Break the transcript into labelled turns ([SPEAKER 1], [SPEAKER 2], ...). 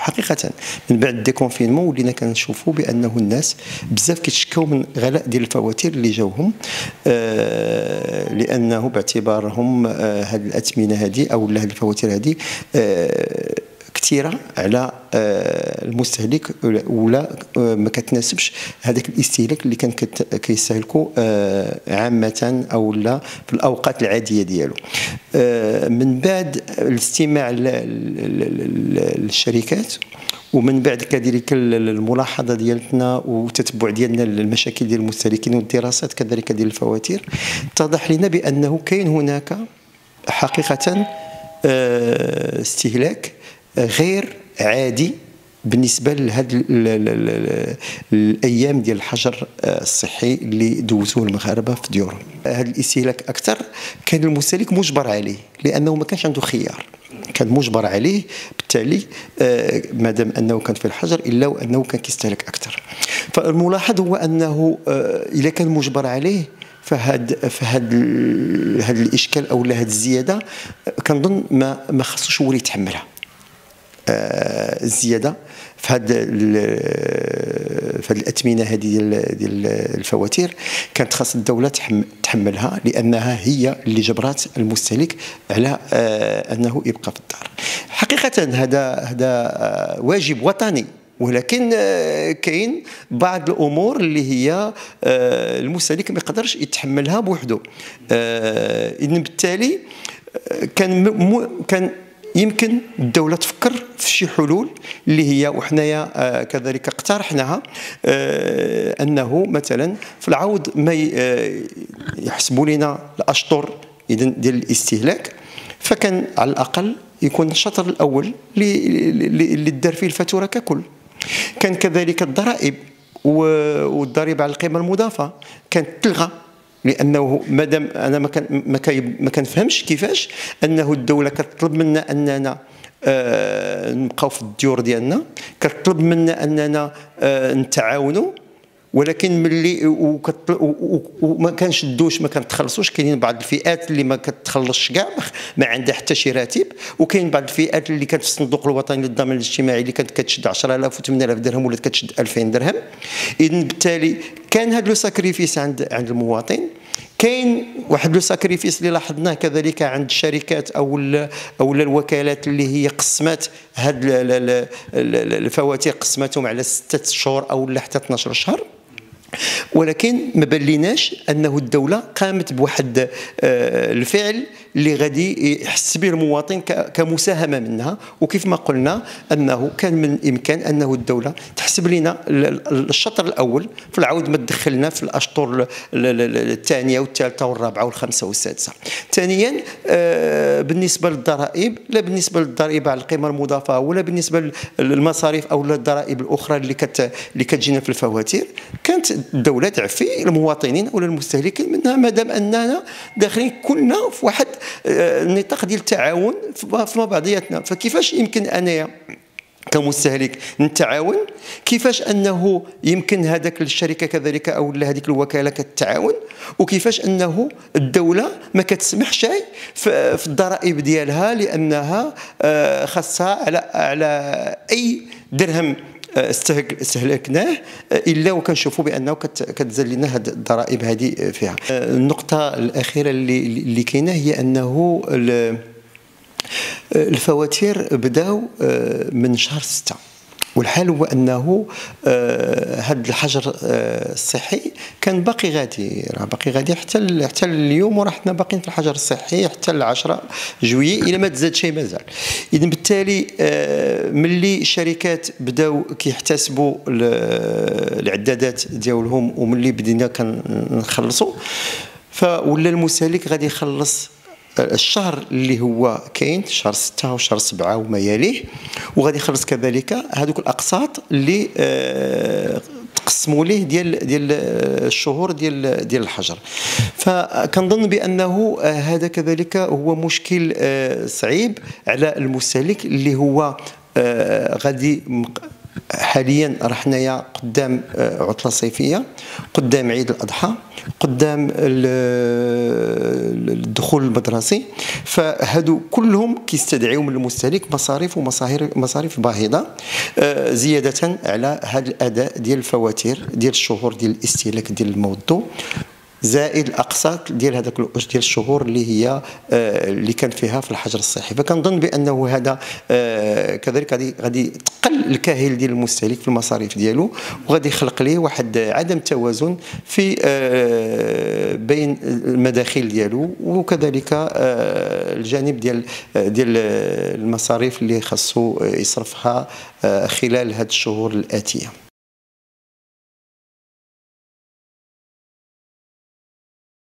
[SPEAKER 1] حقيقه من بعد الديكونفينمون ولينا كنشوفوا بانه الناس بزاف كيتشكاو من غلاء ديال الفواتير اللي جاوهم، لانه باعتبارهم هذه الاثمنه هذه او هذه الفواتير هذه كثيره على المستهلك، ولا ما كتناسبش هذاك الاستهلاك اللي كان كيستهلكوا عامه او لا في الاوقات العاديه ديالو. من بعد الاستماع للشركات ومن بعد كذلك الملاحظه ديالنا وتتبع ديالنا للمشاكل ديال المستهلكين والدراسات كذلك ديال الفواتير، اتضح لنا بانه كاين هناك حقيقه استهلاك غير عادي بالنسبه لهذه الايام ديال الحجر الصحي اللي دوزوه المغاربه في ديورهم. هذا الاستهلاك اكثر كان المستهلك مجبر عليه لانه ما كانش عنده خيار، كان مجبر عليه، بالتالي ما دام انه كان في الحجر الا وانه كان كيستهلك اكثر. فالملاحظ هو انه اذا كان مجبر عليه فهاد الاشكال او هذه الزياده كنظن ما خصوش هو اللي يتحملها. الزياده في هذه الاثمنه هذه ديال الفواتير كانت خاص الدوله تحملها، لانها هي اللي جبرات المستهلك على انه يبقى في الدار. حقيقه هذا واجب وطني، ولكن كاين بعض الامور اللي هي المستهلك ما يقدرش يتحملها بوحده. اذن بالتالي كان يمكن الدولة تفكر في شي حلول اللي هي وحنايا كذلك اقترحناها، أنه مثلا في العوض ما يحسبوا لنا الأشطر ديال الاستهلاك، فكان على الأقل يكون الشطر الأول اللي دار فيه الفاتورة ككل. كان كذلك الضرائب والضريبة على القيمة المضافة كانت تلغى، لانه مادام انا ما كنفهمش كيفاش انه الدوله كتطلب منا اننا نبقاو في الديور ديالنا، كتطلب منا اننا نتعاونوا، ولكن ملي وما كنشدوش ما كنتخلصوش. كاينين بعض الفئات اللي ما كتخلصش كاع، ما عندها حتى شي راتب، وكاين بعض الفئات اللي كانت في الصندوق الوطني للضمان الاجتماعي اللي كانت كتشد 10,000 و 8,000 درهم ولات كتشد 2000 درهم. اذن بالتالي كان هذا لو ساكريفيس عند المواطن. كاين واحد لو ساكريفيس اللي لاحظناه كذلك عند الشركات او الوكالات اللي هي قسمات هاد الفواتير، قسمتهم على 6 شهور او حتى 12 شهر، ولكن ما بليناش انه الدوله قامت بواحد الفعل اللي غادي يحس به المواطن كمساهمه منها. وكيف ما قلنا انه كان من الامكان انه الدوله تحسب لنا الشطر الاول، في العود ما تدخلنا في الاشطر الثانيه والثالثه والرابعه والخامسه والسادسه. ثانيا بالنسبه للضرائب، لا بالنسبه للضريبه على القيمه المضافه ولا بالنسبه للمصاريف او الضرائب الاخرى اللي كتجينا في الفواتير، كانت الدوله تعفي المواطنين ولا المستهلكين منها، ما دام اننا داخلين كلنا في واحد النطاق ديال التعاون في بعضياتنا. فكيفاش يمكن انايا كمستهلك نتعاون؟ كيفاش انه يمكن هذاك الشركه كذلك او هذيك الوكاله كتعاون؟ وكيفاش انه الدوله ما كتسمحش في الضرائب ديالها، لانها خاصها على اي درهم استهلكناه الا وكنشوفوا بانه كتزال لنا هذه الضرائب هذه فيها. النقطه الاخيره اللي كاينه هي انه الفواتير بداو من شهر 6، والحال هو انه هذا الحجر الصحي كان باقي غادي حتى اليوم، وراه حنا باقيين في الحجر الصحي حتى 10 جويي الى ما تزاد شيء مازال. اذا بالتالي ملي الشركات بداو كيحتسبوا العدادات ديالهم وملي بدينا كنخلصوا، فولا المستهلك غادي يخلص الشهر اللي هو كاين شهر 6 وشهر 7 وما يليه، وغادي يخلص كذلك هذوك الاقساط اللي تقسموا ليه ديال الشهور ديال الحجر. فكنظن بانه هذا كذلك هو مشكل صعيب على المستهلك اللي هو غادي حاليا راه حنايا قدام عطله صيفيه، قدام عيد الاضحى، قدام الدخول المدرسي، فهادو كلهم كيستدعيو من المستهلك مصاريف ومصاريف باهظه، زياده على هذا الاداء ديال الفواتير ديال الشهور ديال الاستهلاك ديال الموضوع، زائد الاقساط ديال هذاك ديال الشهور اللي هي اللي كان فيها في الحجر الصحي. فكنظن بانه هذا كذلك غادي تقل الكاهل ديال المستهلك في المصاريف ديالو، وغادي يخلق ليه واحد عدم توازن في بين المداخيل ديالو، وكذلك الجانب ديال المصاريف اللي خاصو يصرفها خلال هذه الشهور الاتيه.